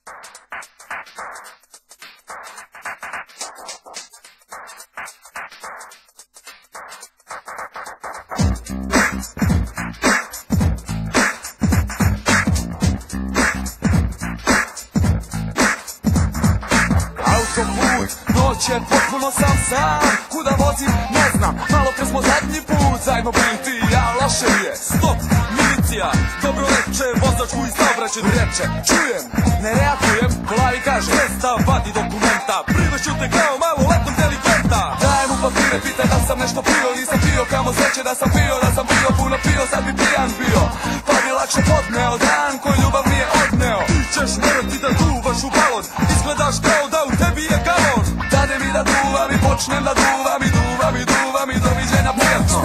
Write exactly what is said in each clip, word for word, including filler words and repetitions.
Autoput, noć je potpuno sam sam. Kuda vozim ne znam, malo pre smo zadnji put zajedno bili ti i ja. Loše mi je, stop, milicija, dobro reče, vozač u saobraćaju reče. Čujem, ne reagujem, glavi kaže Vesta, vadi dokumenta, privešću te kao maloletnog delikventa. Daj mu papire, pita da sam nešto pio, nisam pio, kamo sreće da sam pio, da sam pio, puno pio, sad bi pijan bio. Pa bi lakše podneo dan koji ljubav nije odneo. Ti ćeš morati da duvaš u balon, izgledaš kao da u tebi je galon. Dade mi da duvam i počnem da duvam i duvam i duvam i doviđenja prijatno.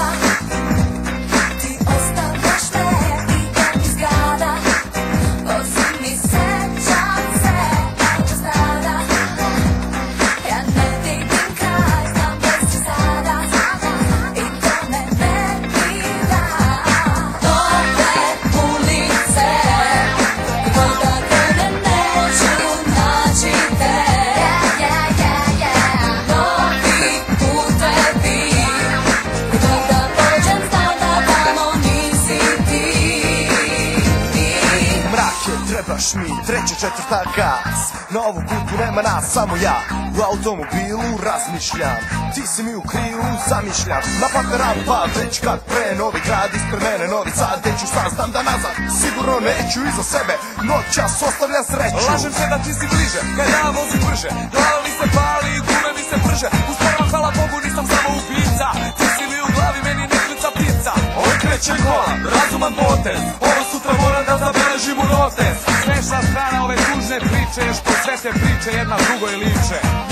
Trebaš mi treća, četvrta gas. Na ovu putu nema nas, samo ja. U automobilu razmišljam, ti si mi u krilu zamišljam. Napadna rampa, već kad pre Novi Grad, ispred mene Novi Sad. Gde ću saznam da nazad, sigurno neću iza sebe. Noćas ostavljam sreću. Lažem se da ti si bliže, kad ja vozim brže. Glava mi se pali, gume mi se prže. Usporavam, hvala Bogu, nisam samo ubica. Ti si mi u glavi, meni ne klica ptica. Okreće kola, razuman potez. Ovo sutra moram da zabeležim u notes. Smešna strana ove tužne priče, još po sve te priče jedna drugoj liče.